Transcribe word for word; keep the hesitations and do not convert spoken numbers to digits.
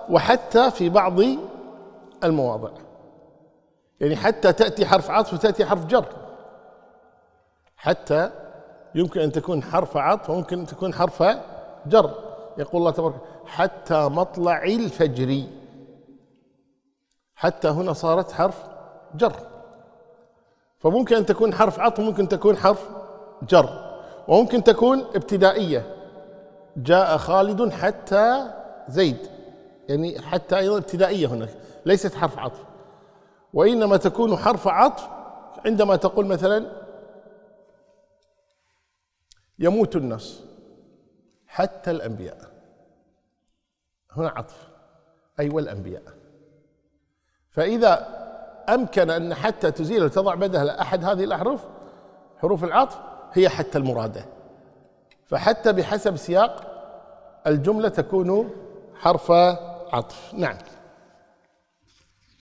وحتى في بعض المواضع، يعني حتى تأتي حرف عطف وتأتي حرف جر. حتى يمكن أن تكون حرف عطف وممكن أن تكون حرف جر. يقول الله تبارك حتى مطلع الفجر، حتى هنا صارت حرف جر، فممكن أن تكون حرف عطف وممكن تكون حرف جر، وممكن تكون ابتدائية. جاء خالد حتى زيد، يعني حتى أيضا ابتدائية هنا ليست حرف عطف، وإنما تكون حرف عطف عندما تقول مثلا يموت الناس حتى الأنبياء، هنا عطف أي والأنبياء. فإذا أمكن أن حتى تزيل وتضع بدلها أحد هذه الأحرف حروف العطف هي حتى المرادة، فحتى بحسب سياق الجملة تكون حرف عطف. نعم.